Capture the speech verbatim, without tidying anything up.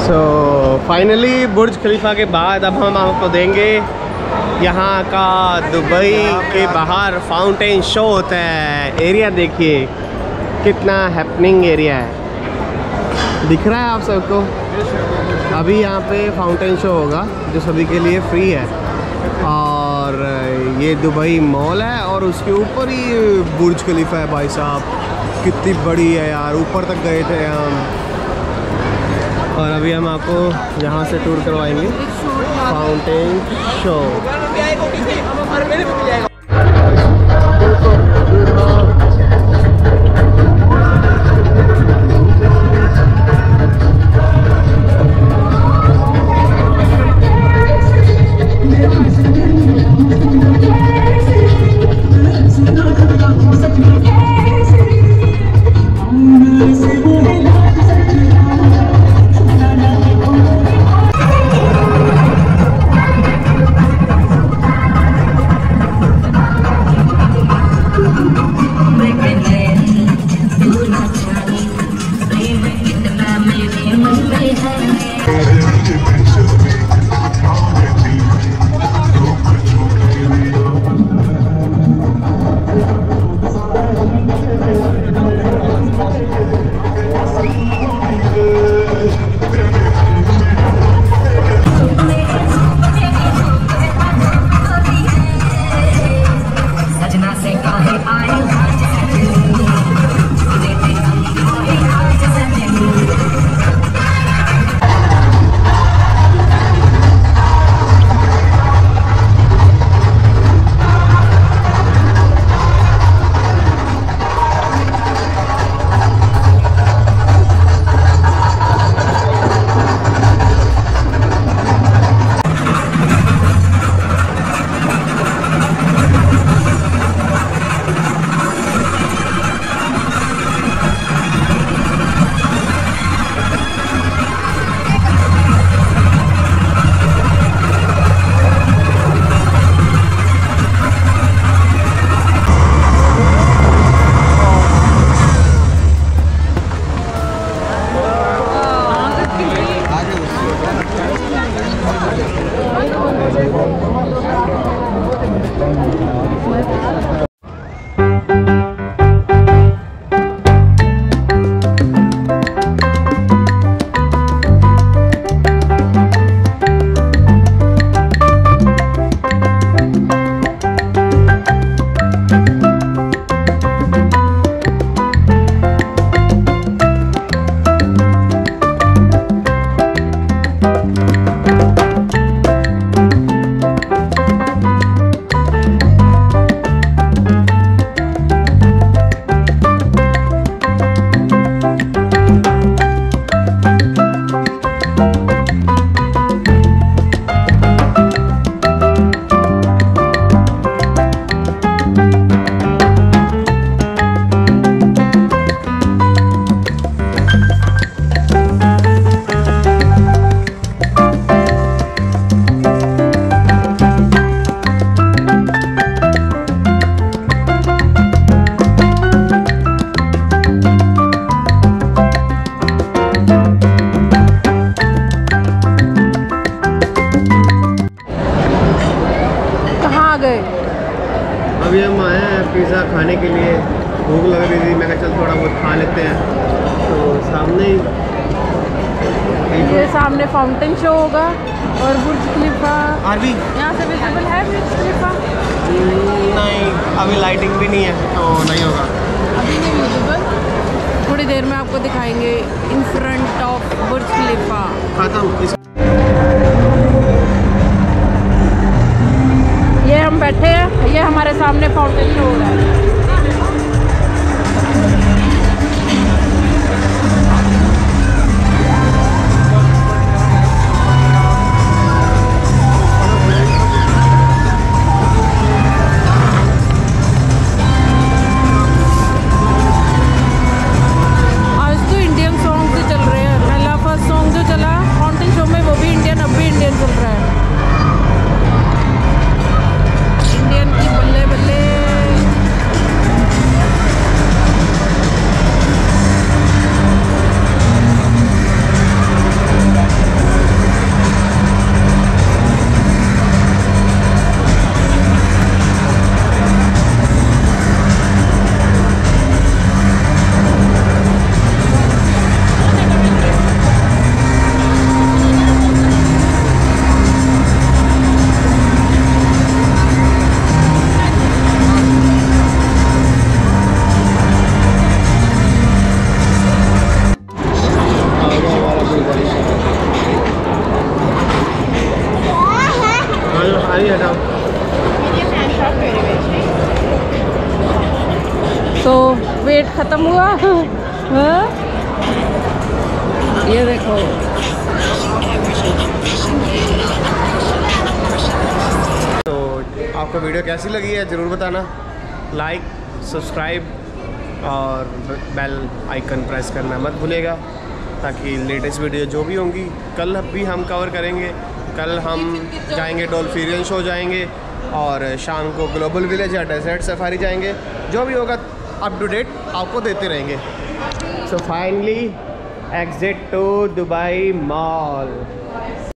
So finally बुर्ज खलीफा के बाद अब हम आपको देंगे यहाँ का दुबई के बाहर फाउंटेन शो होता है। एरिया देखिए कितना हैपनिंग एरिया है, दिख रहा है आप सबको। अभी यहाँ पे फाउंटेन शो होगा जो सभी के लिए फ्री है, और ये दुबई मॉल है और उसके ऊपर ही बुर्ज खलीफा है। भाई साहब कितनी बड़ी है यार, ऊपर तक गए थे हम। और अभी हम आपको यहाँ से टूर करवाएंगे फाउंटेन शो। अभी हम आए हैं पिज़्ज़ा खाने के लिए, भूख लग रही थी, मैं कहा चल थोड़ा बहुत खा लेते हैं। तो सामने ये सामने फाउंटेन शो होगा और बुर्ज खलीफा अभी यहाँ से विजिबल है। बुर्ज खलीफा नहीं, अभी लाइटिंग भी नहीं है तो नहीं होगा, अभी नहीं विजिबल। थोड़ी देर में आपको दिखाएंगे इन फ्रंट ऑफ बुर्ज खलीफा। खत्म। ये हम बैठे हैं, ये हमारे सामने फाउंटेन शो हो रहा है। तो वेट ख़त्म हुआ। हाँ? ये देखो तो आपको वीडियो कैसी लगी है ज़रूर बताना। लाइक, सब्सक्राइब और बेल आइकन प्रेस करना मत भूलिएगा, ताकि लेटेस्ट वीडियो जो भी होंगी कल भी हम कवर करेंगे। कल हम जाएंगे डॉल्फिनियन शो जाएंगे और शाम को ग्लोबल विलेज या डेजर्ट सफारी जाएंगे। जो भी होगा अप टू डेट आपको देते रहेंगे। So finally exit to Dubai mall.